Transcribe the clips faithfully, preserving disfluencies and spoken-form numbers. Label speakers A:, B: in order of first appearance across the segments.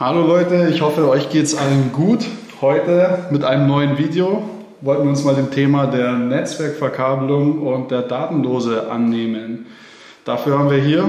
A: Hallo Leute, ich hoffe, euch geht es allen gut. Heute mit einem neuen Video wollten wir uns mal dem Thema der Netzwerkverkabelung und der Datendose annehmen. Dafür haben wir hier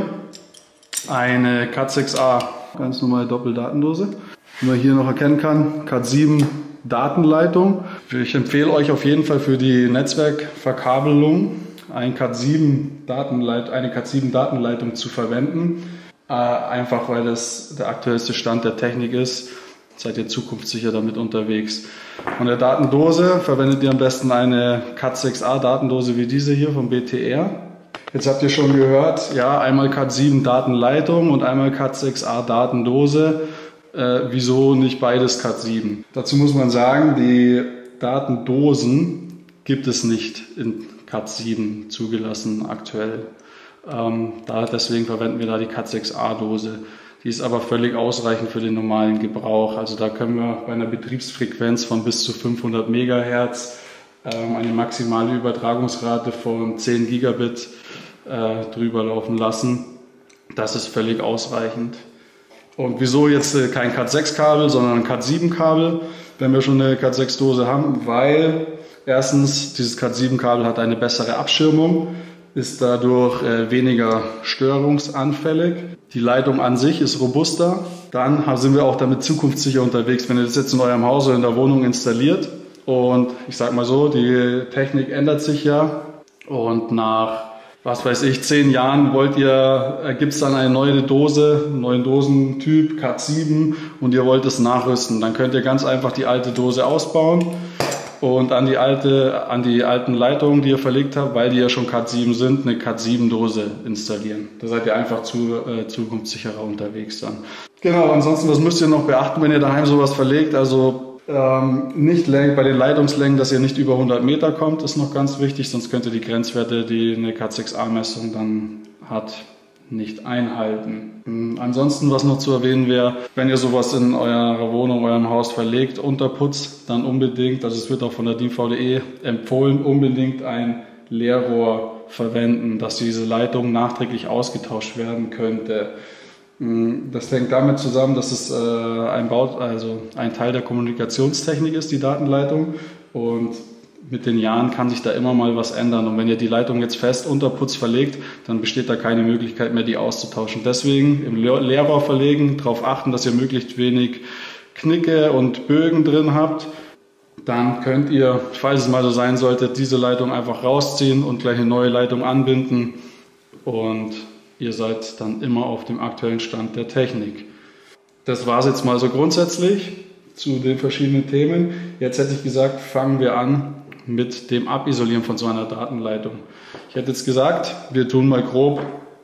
A: eine Cat sechs a, ganz normale Doppeldatendose. Wie man hier noch erkennen kann, Cat sieben Datenleitung. Ich empfehle euch auf jeden Fall für die Netzwerkverkabelung ein Cat sieben Datenleit eine Cat sieben Datenleitung zu verwenden. Äh, einfach weil das der aktuellste Stand der Technik ist, seid ihr zukunftssicher damit unterwegs. Von der Datendose verwendet ihr am besten eine Cat sechs a Datendose wie diese hier vom B T R. Jetzt habt ihr schon gehört, ja, einmal Cat sieben Datenleitung und einmal Cat sechs a Datendose. Äh, wieso nicht beides Cat sieben? Dazu muss man sagen, die Datendosen gibt es nicht in Cat sieben zugelassen aktuell. Ähm, da, deswegen verwenden wir da die Cat sechs a Dose. Die ist aber völlig ausreichend für den normalen Gebrauch. Also da können wir bei einer Betriebsfrequenz von bis zu fünfhundert Megahertz ähm, eine maximale Übertragungsrate von zehn Gigabit äh, drüber laufen lassen. Das ist völlig ausreichend. Und wieso jetzt äh, kein Cat sechs Kabel, sondern ein Cat sieben Kabel, wenn wir schon eine Cat sechs Dose haben? Weil erstens, dieses Cat sieben Kabel hat eine bessere Abschirmung, ist dadurch äh, weniger störungsanfällig. Die Leitung an sich ist robuster. Dann sind wir auch damit zukunftssicher unterwegs, wenn ihr das jetzt in eurem Haus oder in der Wohnung installiert. Und ich sag mal so, die Technik ändert sich ja. Und nach, was weiß ich, zehn Jahren wollt ihr, gibt es dann eine neue Dose, einen neuen Dosentyp, Cat sieben, und ihr wollt es nachrüsten. Dann könnt ihr ganz einfach die alte Dose ausbauen und an die alte, an die alten Leitungen, die ihr verlegt habt, weil die ja schon Cat sieben sind, eine Cat sieben Dose installieren. Da seid ihr einfach zu, äh, zukunftssicherer unterwegs dann. Genau, ansonsten, was müsst ihr noch beachten, wenn ihr daheim sowas verlegt? Also ähm, nicht bei den Leitungslängen, dass ihr nicht über hundert Meter kommt, ist noch ganz wichtig, sonst könnt ihr die Grenzwerte, die eine Cat sechs a Messung dann hat, nicht einhalten. Ansonsten, was noch zu erwähnen wäre, wenn ihr sowas in eurer Wohnung, eurem Haus verlegt, unterputzt, dann unbedingt, also es wird auch von der D V D E empfohlen, unbedingt ein Leerrohr verwenden, dass diese Leitung nachträglich ausgetauscht werden könnte. Das hängt damit zusammen, dass es ein, Bau, also ein Teil der Kommunikationstechnik ist, die Datenleitung, und mit den Jahren kann sich da immer mal was ändern. Und wenn ihr die Leitung jetzt fest unter Putz verlegt, dann besteht da keine Möglichkeit mehr, die auszutauschen. Deswegen im Leerrohr verlegen, darauf achten, dass ihr möglichst wenig Knicke und Bögen drin habt. Dann könnt ihr, falls es mal so sein sollte, diese Leitung einfach rausziehen und gleich eine neue Leitung anbinden. Und ihr seid dann immer auf dem aktuellen Stand der Technik. Das war es jetzt mal so grundsätzlich zu den verschiedenen Themen. Jetzt hätte ich gesagt, fangen wir an mit dem Abisolieren von so einer Datenleitung. Ich hätte jetzt gesagt, wir tun mal grob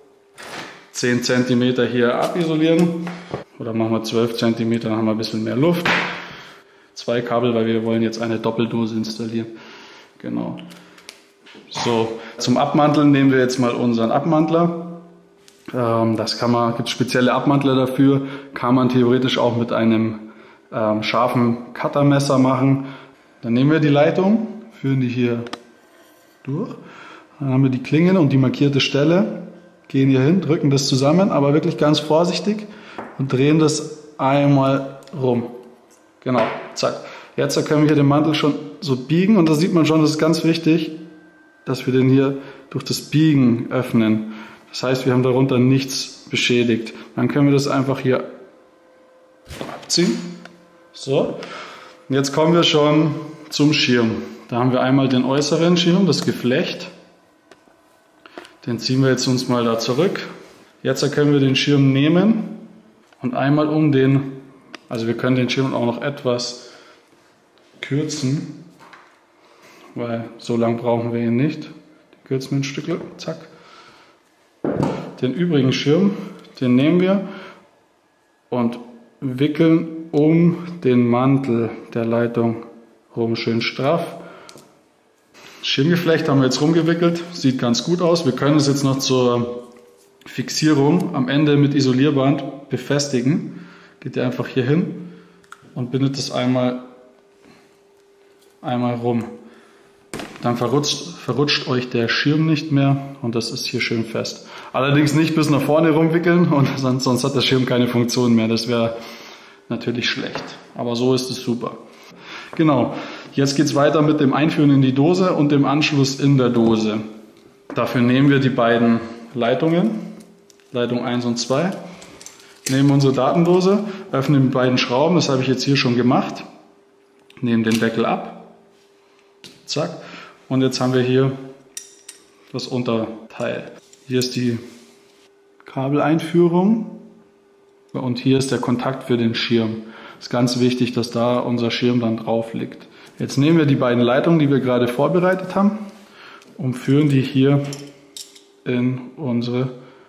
A: zehn Zentimeter hier abisolieren. Oder machen wir zwölf Zentimeter, dann haben wir ein bisschen mehr Luft. Zwei Kabel, weil wir wollen jetzt eine Doppeldose installieren. Genau. So, zum Abmanteln nehmen wir jetzt mal unseren Abmantler. Ähm, das kann man, gibt spezielle Abmantler dafür. Kann man theoretisch auch mit einem ähm, scharfen Cuttermesser machen. Dann nehmen wir die Leitung, führen die hier durch. Dann haben wir die Klingen und die markierte Stelle. Gehen hier hin, drücken das zusammen, aber wirklich ganz vorsichtig und drehen das einmal rum. Genau, zack. Jetzt können wir hier den Mantel schon so biegen, und da sieht man schon, das ist ganz wichtig, dass wir den hier durch das Biegen öffnen. Das heißt, wir haben darunter nichts beschädigt. Dann können wir das einfach hier abziehen. So, und jetzt kommen wir schon zum Schirm. Da haben wir einmal den äußeren Schirm, das Geflecht. Den ziehen wir jetzt uns mal da zurück. Jetzt können wir den Schirm nehmen und einmal um den, also wir können den Schirm auch noch etwas kürzen, weil so lang brauchen wir ihn nicht. Den kürzen wir ein Stück, zack. Den übrigen Schirm, den nehmen wir und wickeln um den Mantel der Leitung rum, schön straff. Schirmgeflecht haben wir jetzt rumgewickelt, sieht ganz gut aus. Wir können es jetzt noch zur Fixierung am Ende mit Isolierband befestigen. Geht ihr einfach hier hin und bindet es einmal, einmal rum. Dann verrutscht, verrutscht euch der Schirm nicht mehr und das ist hier schön fest. Allerdings nicht bis nach vorne rumwickeln, und sonst, sonst hat der Schirm keine Funktion mehr. Das wäre natürlich schlecht. Aber so ist es super. Genau, jetzt geht es weiter mit dem Einführen in die Dose und dem Anschluss in der Dose. Dafür nehmen wir die beiden Leitungen, Leitung eins und zwei, nehmen unsere Datendose, öffnen die beiden Schrauben, das habe ich jetzt hier schon gemacht, nehmen den Deckel ab, zack, und jetzt haben wir hier das Unterteil. Hier ist die Kabeleinführung und hier ist der Kontakt für den Schirm. Es ist ganz wichtig, dass da unser Schirm dann drauf liegt. Jetzt nehmen wir die beiden Leitungen, die wir gerade vorbereitet haben, und führen die hier in unsere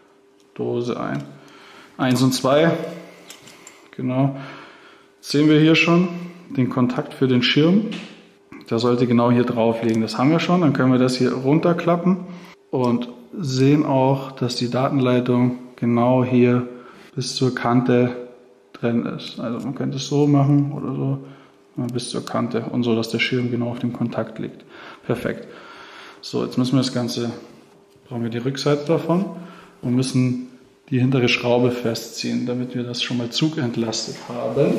A: Dose ein. eins und zwei, genau, sehen wir hier schon den Kontakt für den Schirm. Der sollte genau hier drauf liegen. Das haben wir schon. Dann können wir das hier runterklappen und sehen auch, dass die Datenleitung genau hier bis zur Kante drin ist. Also man könnte es so machen oder so bis zur Kante und so, dass der Schirm genau auf dem Kontakt liegt. Perfekt. So, jetzt müssen wir das Ganze, brauchen wir die Rückseite davon und müssen die hintere Schraube festziehen, damit wir das schon mal zugentlastet haben.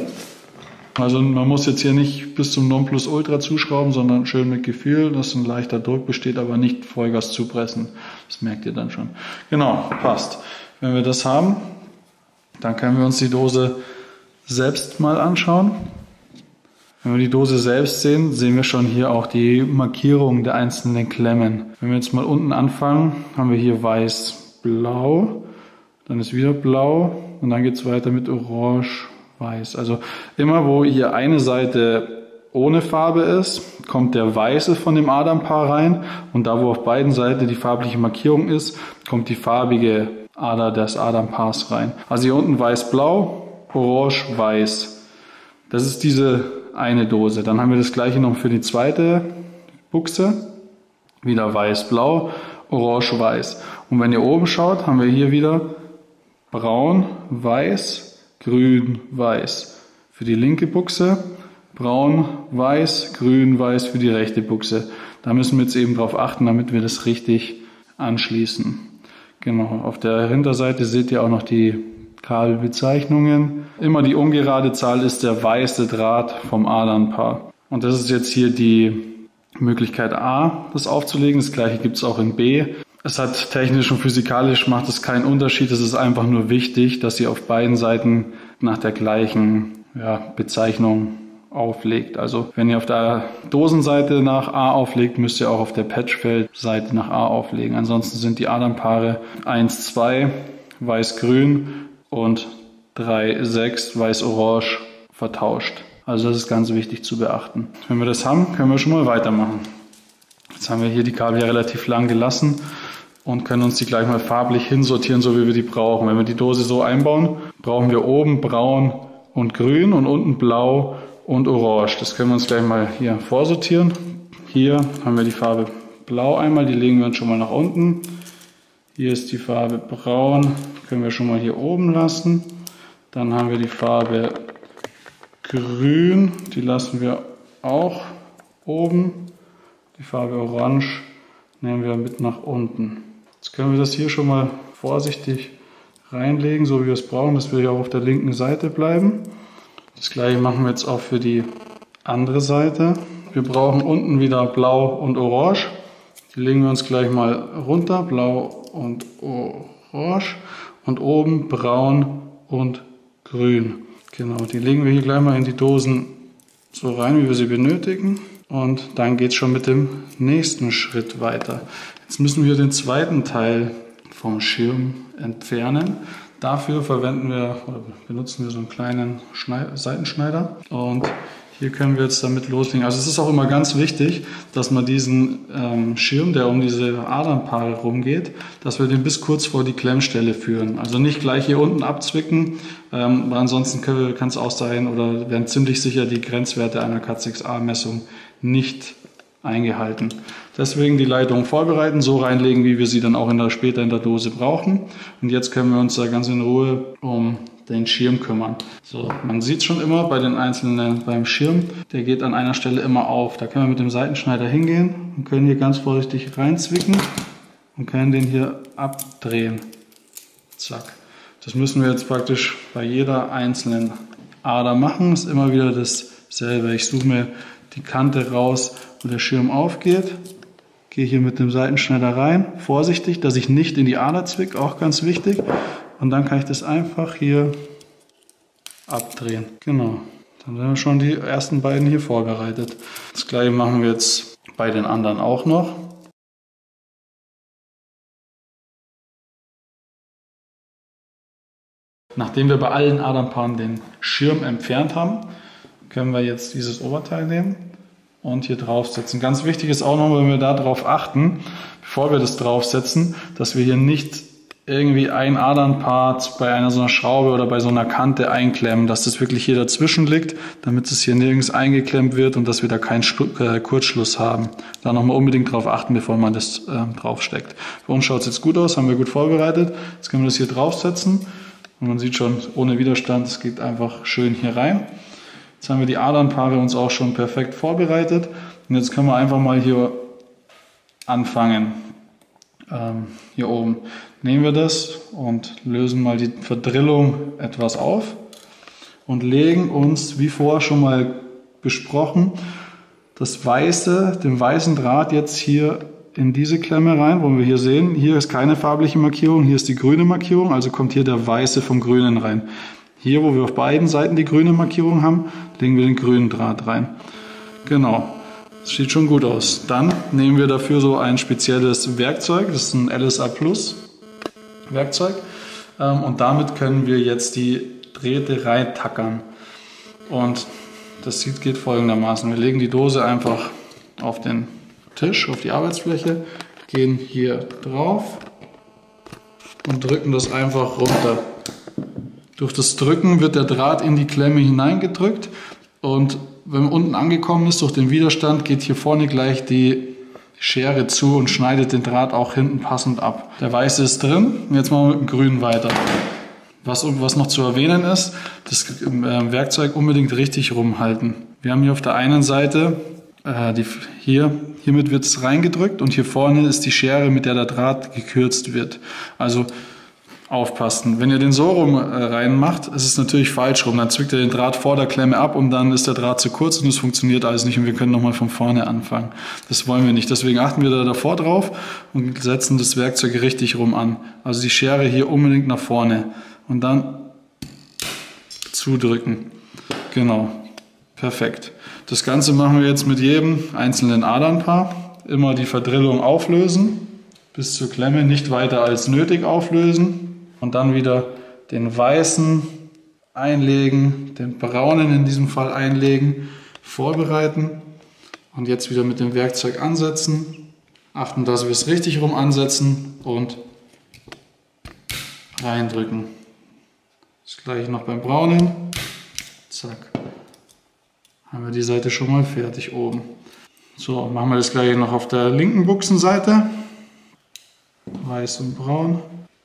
A: Also man muss jetzt hier nicht bis zum Nonplusultra zuschrauben, sondern schön mit Gefühl, dass ein leichter Druck besteht, aber nicht Vollgas zupressen. Das merkt ihr dann schon. Genau, passt. Wenn wir das haben, dann können wir uns die Dose selbst mal anschauen. Wenn wir die Dose selbst sehen, sehen wir schon hier auch die Markierung der einzelnen Klemmen. Wenn wir jetzt mal unten anfangen, haben wir hier weiß, blau, dann ist wieder blau und dann geht es weiter mit orange, weiß. Also immer wo hier eine Seite ohne Farbe ist, kommt der weiße von dem Aderpaar rein und da wo auf beiden Seiten die farbliche Markierung ist, kommt die farbige Ader des Adernpaars rein. Also hier unten weiß-blau, orange-weiß. Das ist diese eine Dose. Dann haben wir das gleiche noch für die zweite Buchse. Wieder weiß-blau, orange-weiß. Und wenn ihr oben schaut, haben wir hier wieder braun, weiß, grün, weiß. Für die linke Buchse braun, weiß, grün, weiß für die rechte Buchse. Da müssen wir jetzt eben drauf achten, damit wir das richtig anschließen. Genau, auf der Hinterseite seht ihr auch noch die Kabelbezeichnungen. Immer die ungerade Zahl ist der weiße Draht vom Adernpaar. Und das ist jetzt hier die Möglichkeit A, das aufzulegen. Das gleiche gibt es auch in B. Es hat technisch und physikalisch macht es keinen Unterschied. Es ist einfach nur wichtig, dass ihr auf beiden Seiten nach der gleichen ja, Bezeichnung auflegt. Also wenn ihr auf der Dosenseite nach A auflegt, müsst ihr auch auf der Patchfeld-Seite nach A auflegen. Ansonsten sind die Adernpaare eins, zwei weiß-grün und drei, sechs weiß-orange vertauscht. Also das ist ganz wichtig zu beachten. Wenn wir das haben, können wir schon mal weitermachen. Jetzt haben wir hier die Kabel ja relativ lang gelassen und können uns die gleich mal farblich hinsortieren, so wie wir die brauchen. Wenn wir die Dose so einbauen, brauchen wir oben braun und grün und unten blau und orange. Das können wir uns gleich mal hier vorsortieren. Hier haben wir die Farbe blau einmal, die legen wir uns schon mal nach unten. Hier ist die Farbe braun, können wir schon mal hier oben lassen. Dann haben wir die Farbe grün, die lassen wir auch oben. Die Farbe orange nehmen wir mit nach unten. Jetzt können wir das hier schon mal vorsichtig reinlegen, so wie wir es brauchen, dass wir hier auch auf der linken Seite bleiben. Das gleiche machen wir jetzt auch für die andere Seite. Wir brauchen unten wieder blau und orange. Die legen wir uns gleich mal runter, blau und orange. Und oben braun und grün. Genau, die legen wir hier gleich mal in die Dosen so rein, wie wir sie benötigen. Und dann geht es schon mit dem nächsten Schritt weiter. Jetzt müssen wir den zweiten Teil vom Schirm entfernen. Dafür verwenden wir oder benutzen wir so einen kleinen Schneid- Seitenschneider. Und hier können wir jetzt damit loslegen. Also es ist auch immer ganz wichtig, dass man diesen ähm, Schirm, der um diese Adernpaare rumgeht, dass wir den bis kurz vor die Klemmstelle führen. Also nicht gleich hier unten abzwicken, ähm, weil ansonsten kann es auch sein oder werden ziemlich sicher die Grenzwerte einer Cat sechs A-Messung nicht eingehalten. Deswegen die Leitung vorbereiten, so reinlegen, wie wir sie dann auch in der, später in der Dose brauchen. Und jetzt können wir uns da ganz in Ruhe um den Schirm kümmern. So, man sieht schon immer bei den einzelnen, beim Schirm, der geht an einer Stelle immer auf. Da können wir mit dem Seitenschneider hingehen und können hier ganz vorsichtig reinzwicken und können den hier abdrehen. Zack. Das müssen wir jetzt praktisch bei jeder einzelnen Ader machen. Ist immer wieder dasselbe. Ich suche mir die Kante raus, wo der Schirm aufgeht. Gehe hier mit dem Seitenschneider rein. Vorsichtig, dass ich nicht in die Ader zwicke, auch ganz wichtig. Und dann kann ich das einfach hier abdrehen. Genau. Dann sind wir schon die ersten beiden hier vorbereitet. Das gleiche machen wir jetzt bei den anderen auch noch. Nachdem wir bei allen Adernpaaren den Schirm entfernt haben, können wir jetzt dieses Oberteil nehmen und hier draufsetzen. Ganz wichtig ist auch noch, wenn wir darauf achten, bevor wir das draufsetzen, dass wir hier nicht irgendwie ein Adernpaar bei einer so einer Schraube oder bei so einer Kante einklemmen, dass das wirklich hier dazwischen liegt, damit es hier nirgends eingeklemmt wird und dass wir da keinen äh, Kurzschluss haben. Da nochmal unbedingt drauf achten, bevor man das äh, draufsteckt. Für uns schaut es jetzt gut aus, haben wir gut vorbereitet. Jetzt können wir das hier draufsetzen. Und man sieht schon, ohne Widerstand, es geht einfach schön hier rein. Jetzt haben wir die Adernpaare uns auch schon perfekt vorbereitet. Und jetzt können wir einfach mal hier anfangen. Ähm, hier oben nehmen wir das und lösen mal die Verdrillung etwas auf und legen uns, wie vorher schon mal besprochen, das weiße, den weißen Draht jetzt hier in diese Klemme rein, wo wir hier sehen, hier ist keine farbliche Markierung, hier ist die grüne Markierung, also kommt hier der weiße vom grünen rein. Hier, wo wir auf beiden Seiten die grüne Markierung haben, legen wir den grünen Draht rein. Genau, das sieht schon gut aus. Dann nehmen wir dafür so ein spezielles Werkzeug, das ist ein L S A Plus Werkzeug, und damit können wir jetzt die Drähte reintackern. Und das geht folgendermaßen, wir legen die Dose einfach auf den Tisch, auf die Arbeitsfläche, gehen hier drauf und drücken das einfach runter. Durch das Drücken wird der Draht in die Klemme hineingedrückt und wenn man unten angekommen ist, durch den Widerstand, geht hier vorne gleich die Schere zu und schneidet den Draht auch hinten passend ab. Der weiße ist drin und jetzt machen wir mit dem grünen weiter. Was, was noch zu erwähnen ist, das Werkzeug unbedingt richtig rumhalten. Wir haben hier auf der einen Seite äh, die, hier, hiermit wird es reingedrückt und hier vorne ist die Schere, mit der der Draht gekürzt wird. Also aufpassen. Wenn ihr den so rum äh, reinmacht, ist es natürlich falsch rum. Dann zwickt ihr den Draht vor der Klemme ab und dann ist der Draht zu kurz und es funktioniert alles nicht und wir können nochmal von vorne anfangen. Das wollen wir nicht. Deswegen achten wir da davor drauf und setzen das Werkzeug richtig rum an. Also die Schere hier unbedingt nach vorne und dann zudrücken. Genau. Perfekt. Das Ganze machen wir jetzt mit jedem einzelnen Adernpaar. Immer die Verdrillung auflösen, bis zur Klemme, nicht weiter als nötig auflösen. Und dann wieder den weißen einlegen, den braunen in diesem Fall einlegen, vorbereiten und jetzt wieder mit dem Werkzeug ansetzen. Achten, dass wir es richtig rum ansetzen und reindrücken. Das gleiche noch beim braunen. Zack. Haben wir die Seite schon mal fertig oben. So, machen wir das gleiche noch auf der linken Buchsenseite. Weiß und braun.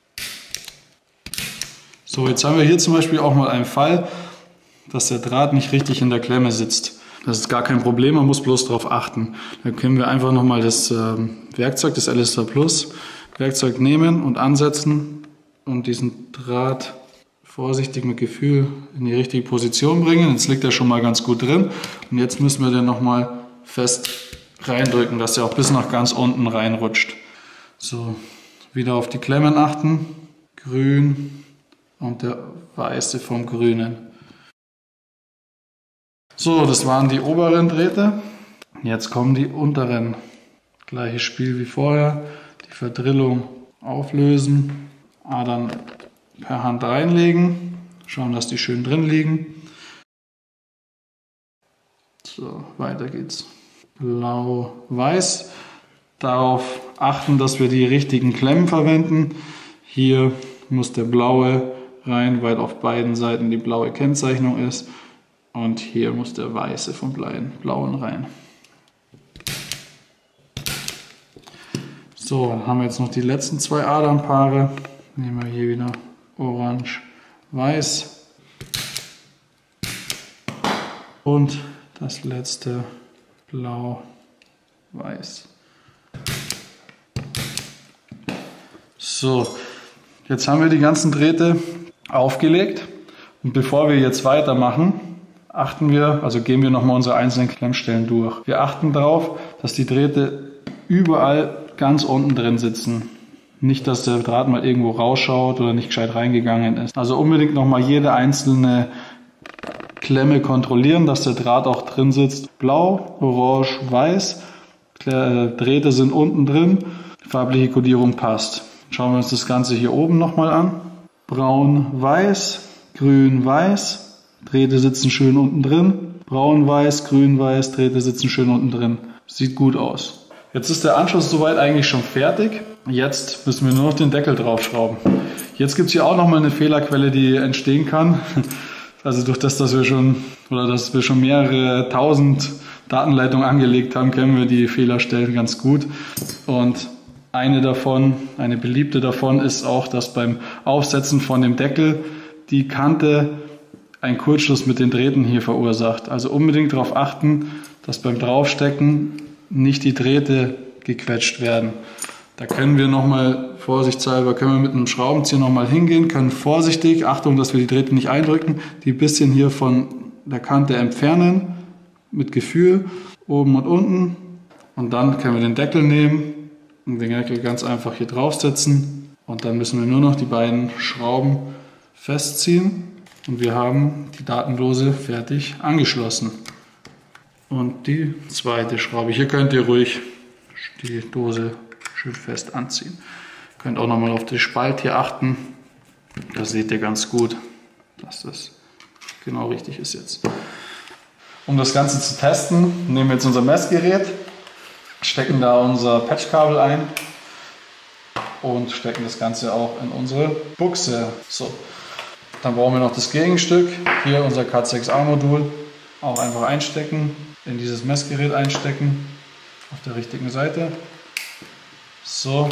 A: So, jetzt haben wir hier zum Beispiel auch mal einen Fall, dass der Draht nicht richtig in der Klemme sitzt. Das ist gar kein Problem, man muss bloß darauf achten. Dann können wir einfach nochmal das äh, Werkzeug, das L S A Plus Werkzeug nehmen und ansetzen und diesen Draht vorsichtig mit Gefühl in die richtige Position bringen. Jetzt liegt er schon mal ganz gut drin und jetzt müssen wir den nochmal fest reindrücken, dass er auch bis nach ganz unten reinrutscht. So, wieder auf die Klemmen achten, grün und der weiße vom grünen. So, das waren die oberen Drähte. Jetzt kommen die unteren. Gleiches Spiel wie vorher. Die Verdrillung auflösen, Adern per Hand reinlegen, schauen, dass die schön drin liegen. So, weiter geht's. Blau-Weiß. Darauf achten, dass wir die richtigen Klemmen verwenden. Hier muss der blaue rein, weil auf beiden Seiten die blaue Kennzeichnung ist. Und hier muss der weiße vom blauen rein. So, dann haben wir jetzt noch die letzten zwei Adernpaare. Nehmen wir hier wieder orange, weiß. Und das letzte blau, weiß. So, jetzt haben wir die ganzen Drähte aufgelegt Und bevor wir jetzt weitermachen, achten wir, also gehen wir nochmal unsere einzelnen Klemmstellen durch. Wir achten darauf, dass die Drähte überall ganz unten drin sitzen. Nicht, dass der Draht mal irgendwo rausschaut oder nicht gescheit reingegangen ist. Also unbedingt nochmal jede einzelne Klemme kontrollieren, dass der Draht auch drin sitzt. Blau, orange, weiß. Drähte sind unten drin. Farbliche Kodierung passt. Schauen wir uns das Ganze hier oben nochmal an. Braun, weiß, grün, weiß. Drähte sitzen schön unten drin. Braun, weiß, grün, weiß. Drähte sitzen schön unten drin. Sieht gut aus. Jetzt ist der Anschluss soweit eigentlich schon fertig. Jetzt müssen wir nur noch den Deckel draufschrauben. Jetzt gibt es hier auch nochmal eine Fehlerquelle, die entstehen kann. Also durch das, dass wir schon oder dass wir schon mehrere tausend Datenleitungen angelegt haben, kennen wir die Fehlerstellen ganz gut. Und eine davon, eine beliebte davon ist auch, dass beim Aufsetzen von dem Deckel die Kante einen Kurzschluss mit den Drähten hier verursacht. Also unbedingt darauf achten, dass beim Draufstecken nicht die Drähte gequetscht werden. Da können wir nochmal vorsichtshalber, können wir mit einem Schraubenzieher nochmal hingehen, können vorsichtig, Achtung, dass wir die Drähte nicht eindrücken, die ein bisschen hier von der Kante entfernen, mit Gefühl, oben und unten. Und dann können wir den Deckel nehmen und den Deckel ganz einfach hier draufsetzen. Und dann müssen wir nur noch die beiden Schrauben festziehen. Und wir haben die Datenlose fertig angeschlossen. Und die zweite Schraube. Hier könnt ihr ruhig die Dose schön fest anziehen. Ihr könnt auch nochmal auf den Spalt hier achten. Da seht ihr ganz gut, dass das genau richtig ist jetzt. Um das Ganze zu testen, nehmen wir jetzt unser Messgerät, stecken da unser Patchkabel ein und stecken das Ganze auch in unsere Buchse. So. Dann brauchen wir noch das Gegenstück, hier unser K sechs A Modul, auch einfach einstecken, in dieses Messgerät einstecken, auf der richtigen Seite. So,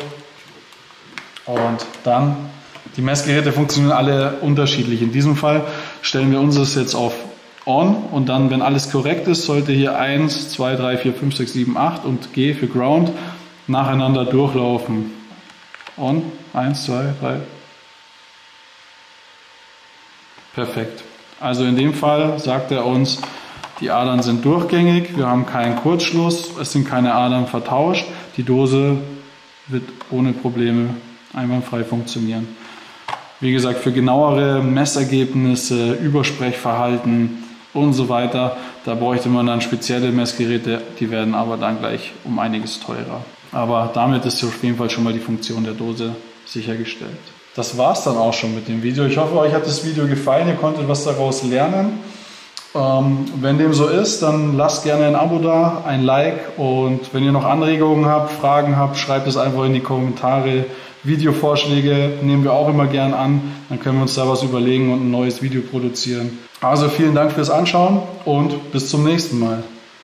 A: und dann, die Messgeräte funktionieren alle unterschiedlich. In diesem Fall stellen wir unseres jetzt auf On und dann, wenn alles korrekt ist, sollte hier eins, zwei, drei, vier, fünf, sechs, sieben, acht und G für Ground nacheinander durchlaufen. On, eins, zwei, drei. Perfekt. Also in dem Fall sagt er uns, die Adern sind durchgängig, wir haben keinen Kurzschluss, es sind keine Adern vertauscht, die Dose wird ohne Probleme einwandfrei funktionieren. Wie gesagt, für genauere Messergebnisse, Übersprechverhalten und so weiter, da bräuchte man dann spezielle Messgeräte, die werden aber dann gleich um einiges teurer. Aber damit ist auf jeden Fall schon mal die Funktion der Dose sichergestellt. Das war es dann auch schon mit dem Video. Ich hoffe, euch hat das Video gefallen, ihr konntet was daraus lernen. Ähm, wenn dem so ist, dann lasst gerne ein Abo da, ein Like und wenn ihr noch Anregungen habt, Fragen habt, schreibt es einfach in die Kommentare. Videovorschläge nehmen wir auch immer gern an, dann können wir uns da was überlegen und ein neues Video produzieren. Also vielen Dank fürs Anschauen und bis zum nächsten Mal.